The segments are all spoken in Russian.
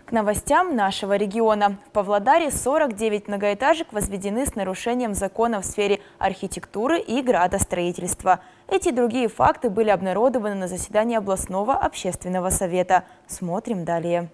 К новостям нашего региона. В Павлодаре 49 многоэтажек возведены с нарушением закона в сфере архитектуры и градостроительства. Эти и другие факты были обнародованы на заседании областного общественного совета. Смотрим далее.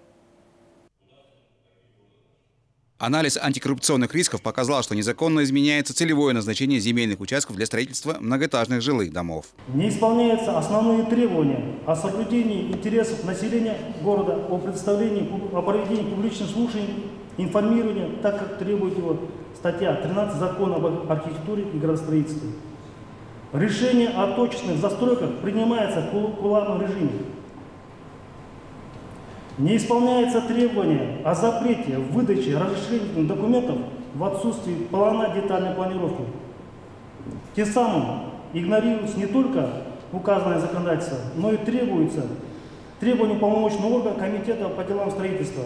Анализ антикоррупционных рисков показал, что незаконно изменяется целевое назначение земельных участков для строительства многоэтажных жилых домов. Не исполняются основные требования о соблюдении интересов населения города, о проведении публичных слушаний, информирования, так как требует его статья 13 Закона об архитектуре и градостроительстве. Решение о точечных застройках принимается в кулуарном режиме. Не исполняется требование о запрете выдачи разрешительных документов в отсутствии плана детальной планировки. Тем самым игнорируется не только указанное законодательство, но и требуется требования полномочного органа Комитета по делам строительства.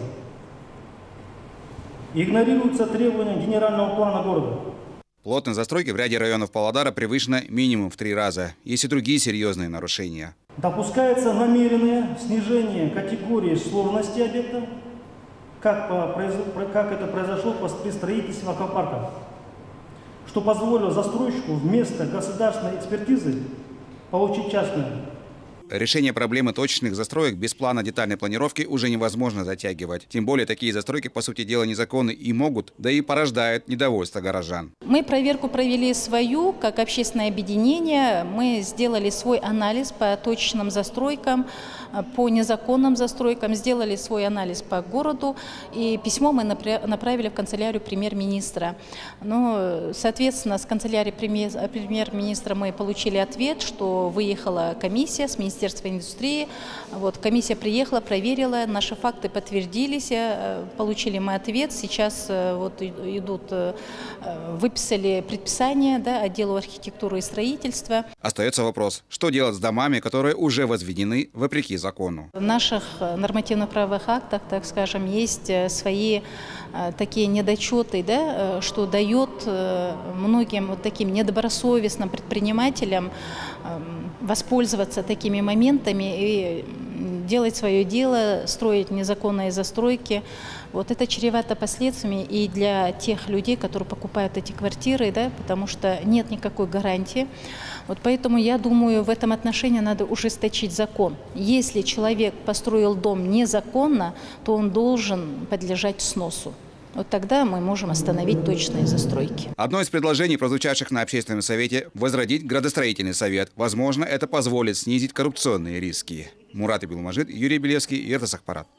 Игнорируются требования генерального плана города. Плотность застройки в ряде районов Павлодара превышена минимум в 3 раза. Есть и другие серьезные нарушения. Допускается намеренное снижение категории сложности объекта, как это произошло при строительстве аквапарка, что позволило застройщику вместо государственной экспертизы получить частную. Решение проблемы точечных застроек без плана детальной планировки уже невозможно затягивать. Тем более такие застройки, по сути дела, незаконны и могут, да и порождают недовольство горожан. Мы проверку провели свою, как общественное объединение. Мы сделали свой анализ по точечным застройкам, по незаконным застройкам, сделали свой анализ по городу. И письмо мы направили в канцелярию премьер-министра. Ну, соответственно, с канцелярии премьер-министра мы получили ответ, что выехала комиссия с Министерства индустрии. Вот, комиссия приехала, проверила, наши факты подтвердились, получили мы ответ. Сейчас вот выписали предписание, да, отделу архитектуры и строительства. Остается вопрос, что делать с домами, которые уже возведены вопреки закону. В наших нормативно-правовых актах, так скажем, есть свои такие недочеты, да, что дает многим вот таким недобросовестным предпринимателям воспользоваться такими моментами и делать свое дело, строить незаконные застройки. Вот это чревато последствиями и для тех людей, которые покупают эти квартиры, да, потому что нет никакой гарантии. Вот поэтому я думаю, в этом отношении надо ужесточить закон. Если человек построил дом незаконно, то он должен подлежать сносу. Вот тогда мы можем остановить точечные застройки. Одно из предложений, прозвучавших на общественном совете, возродить градостроительный совет. Возможно, это позволит снизить коррупционные риски. Мурат Ибилмажид, Юрий Белевский, Иртас Ахпарат.